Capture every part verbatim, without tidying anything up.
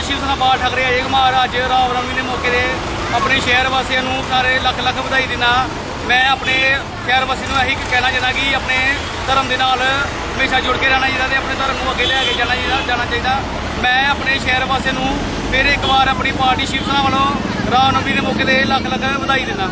शिव सेना बाल ठाकरे अजय कुमार अज रामनवमी के मौके पर अपने शहर वासियों को सारे लख लख बधाई देना। मैं अपने शहर वासी को यही कहना चाहता कि अपने धर्म के नाल हमेशा जुड़ के रहना चाहिए, अपने धर्म को अगे लैके जाना जाना चाहिए। मैं अपने शहर वासियों को फिर एक बार अपनी पार्टी शिव सेना वालों रामनवमी के मौके पर लख लख बधाई देना।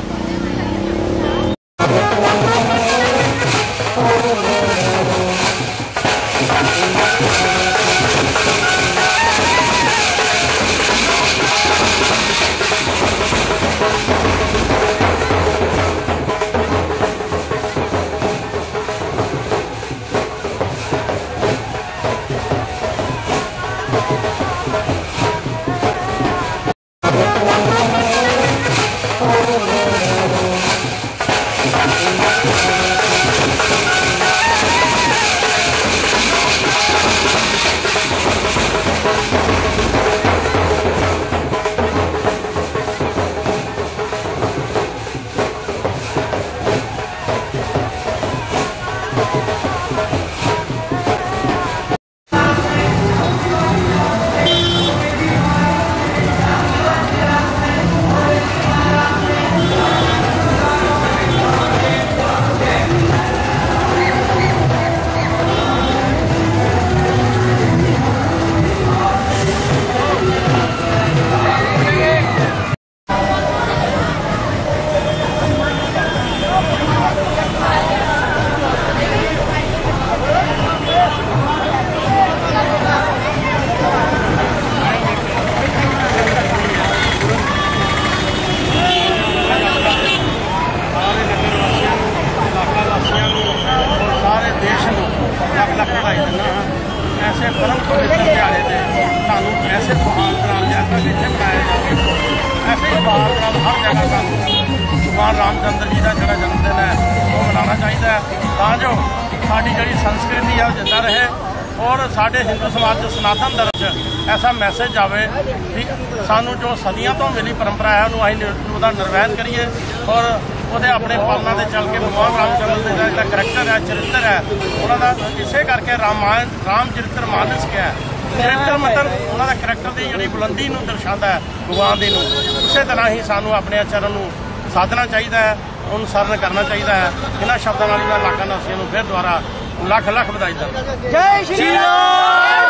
ऐसे परम पवित्र दिहाड़े से सानू ऐसे महान ग्राम जैसा जिसे मनाया जाए, ऐसे ही महान ग्राम हर जगह सानू भगवान रामचंद्र जी का जोड़ा जन्मदिन है वो मनाना चाहिए तां जो साड़ी जी संस्कृति है जिंदा रहे और साढ़े हिंदू समाज के सनातन धर्म से ऐसा मैसेज आए कि सानू जो सदियों तो मिली परंपरा है उन्होंने अं निर्वहन करिए और वो अपने पालना से चल के भगवान रामचंद्र का जो करैक्टर है चरित्र है उन्होंने इसे करके रामायण राम चरित्र मानस क्या है चरित्र मतलब उन्होंने करैक्टर की जी बुलंदी को दर्शाता है भगवान की। उस तरह ही सानू अपने आचरण को साधना चाहिए है, अनुसरण करना चाहिए है। इन्होंने शब्दों इलाका निवासियों को फिर दोबारा लख लख बधाई दें। जय श्री राम।